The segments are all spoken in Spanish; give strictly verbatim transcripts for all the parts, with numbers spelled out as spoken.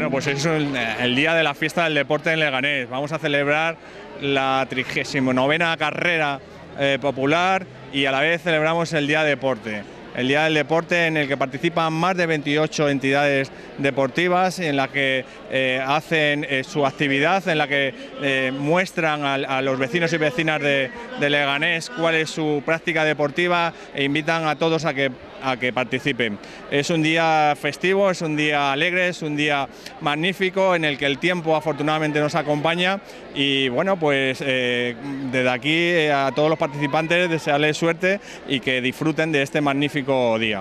Bueno, pues es el, el día de la fiesta del deporte en Leganés. Vamos a celebrar la trigésima novena carrera eh, popular y a la vez celebramos el Día de Deporte. El Día del Deporte en el que participan más de veintiocho entidades deportivas, en la que eh, hacen eh, su actividad, en la que eh, muestran a, a los vecinos y vecinas de, de Leganés cuál es su práctica deportiva e invitan a todos a que, a que participen. Es un día festivo, es un día alegre, es un día magnífico en el que el tiempo afortunadamente nos acompaña y bueno, pues eh, desde aquí eh, a todos los participantes desearles suerte y que disfruten de este magnífico día.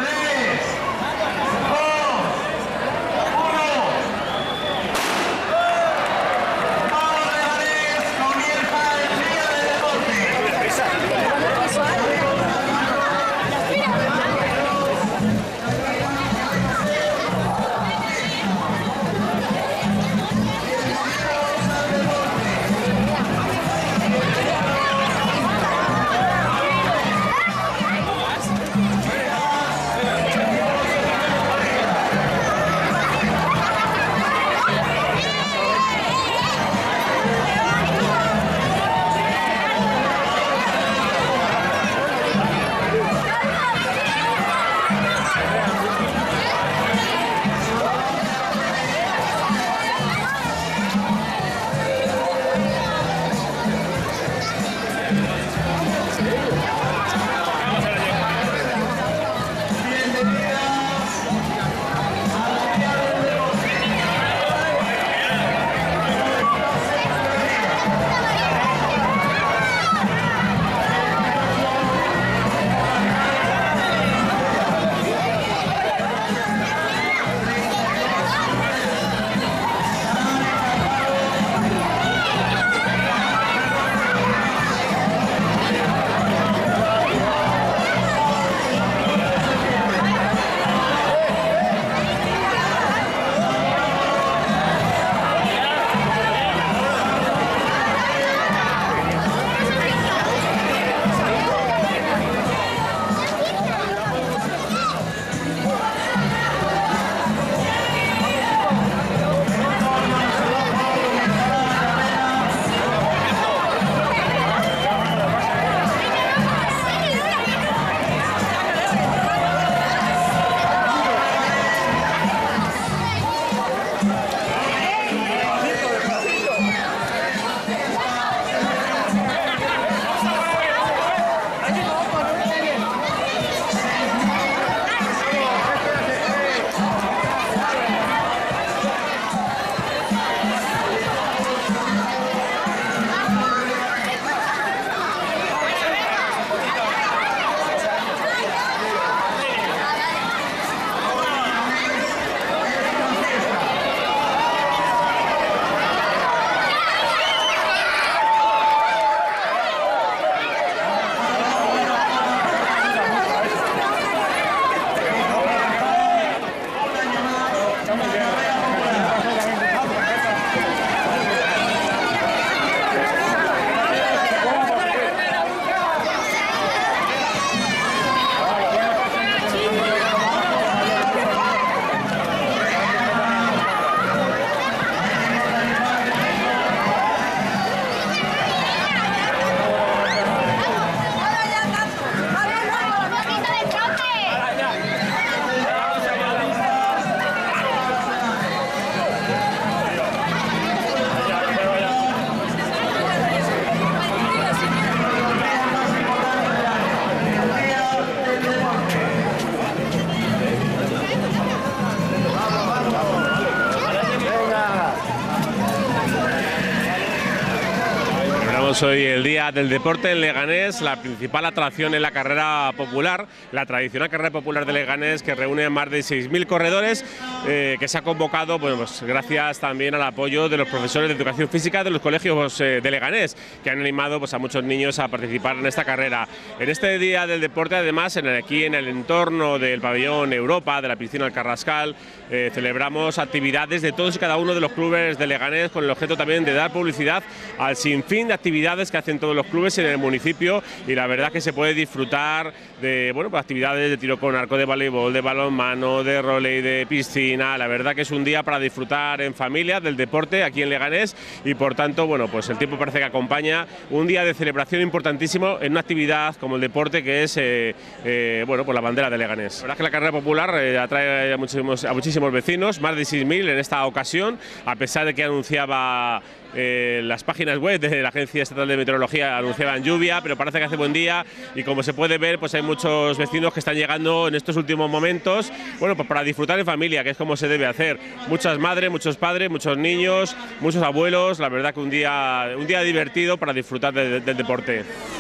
Hoy el Día del Deporte en Leganés, la principal atracción es la carrera popular, la tradicional carrera popular de Leganés que reúne a más de seis mil corredores, eh, que se ha convocado bueno, pues, gracias también al apoyo de los profesores de educación física de los colegios eh, de Leganés, que han animado pues, a muchos niños a participar en esta carrera. En este Día del Deporte, además, en el, aquí en el entorno del pabellón Europa, de la piscina del Carrascal, eh, celebramos actividades de todos y cada uno de los clubes de Leganés con el objeto también de dar publicidad al sinfín de actividades actividades que hacen todos los clubes en el municipio y la verdad que se puede disfrutar de bueno, pues actividades de tiro con arco, de voleibol, de balonmano, de róley, de piscina. La verdad que es un día para disfrutar en familia del deporte aquí en Leganés y por tanto, bueno, pues el tiempo parece que acompaña un día de celebración importantísimo en una actividad como el deporte que es eh, eh, bueno, pues la bandera de Leganés. La verdad es que la carrera popular eh, atrae a muchísimos, a muchísimos vecinos, más de seis mil en esta ocasión, a pesar de que anunciaba Eh, las páginas web de la Agencia Estatal de Meteorología anunciaban lluvia, pero parece que hace buen día y como se puede ver, pues hay muchos vecinos que están llegando en estos últimos momentos, bueno, pues para disfrutar en familia, que es como se debe hacer. Muchas madres, muchos padres, muchos niños, muchos abuelos, la verdad que un día, un día divertido para disfrutar de, de, del deporte.